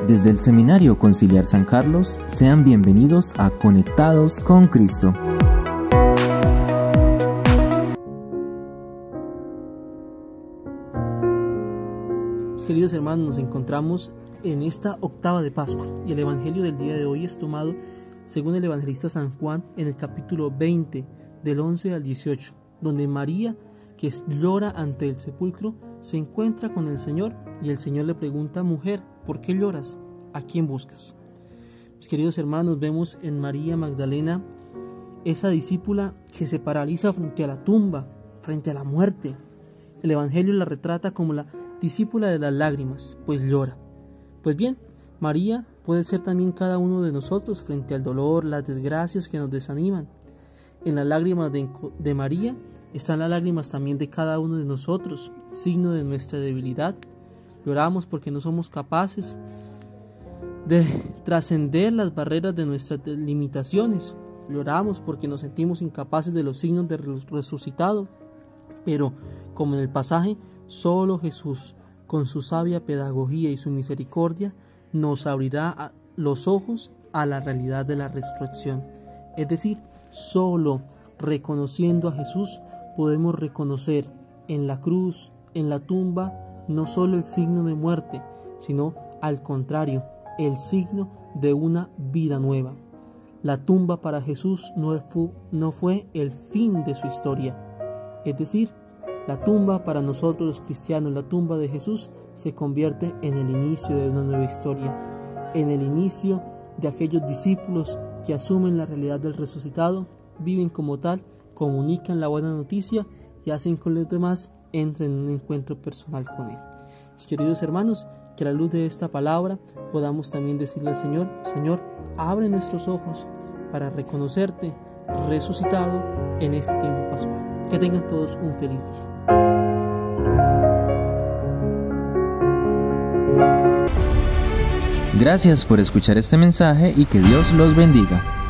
Desde el Seminario Conciliar San Carlos, sean bienvenidos a Conectados con Cristo. Queridos hermanos, nos encontramos en esta octava de Pascua y el Evangelio del día de hoy es tomado según el evangelista San Juan en el capítulo 20 del 11 al 18, donde María, que llora ante el sepulcro, se encuentra con el Señor y el Señor le pregunta: mujer, ¿por qué lloras? ¿A quién buscas? Mis queridos hermanos, vemos en María Magdalena esa discípula que se paraliza frente a la tumba, frente a la muerte. El Evangelio la retrata como la discípula de las lágrimas, pues llora. Pues bien, María puede ser también cada uno de nosotros frente al dolor, las desgracias que nos desaniman. En las lágrimas de María están las lágrimas también de cada uno de nosotros, signo de nuestra debilidad. Lloramos porque no somos capaces de trascender las barreras de nuestras limitaciones. Lloramos porque nos sentimos incapaces de los signos del resucitado. Pero, como en el pasaje, solo Jesús, con su sabia pedagogía y su misericordia, nos abrirá los ojos a la realidad de la resurrección. Es decir, solo reconociendo a Jesús podemos reconocer en la cruz, en la tumba, no solo el signo de muerte, sino al contrario, el signo de una vida nueva. La tumba para Jesús no fue el fin de su historia. Es decir, la tumba para nosotros los cristianos, la tumba de Jesús, se convierte en el inicio de una nueva historia, en el inicio de aquellos discípulos que asumen la realidad del resucitado, viven como tal, comunican la buena noticia y hacen con los demás entren en un encuentro personal con Él. Mis queridos hermanos, que a la luz de esta palabra podamos también decirle al Señor: Señor, abre nuestros ojos para reconocerte resucitado en este tiempo pascual. Que tengan todos un feliz día. Gracias por escuchar este mensaje y que Dios los bendiga.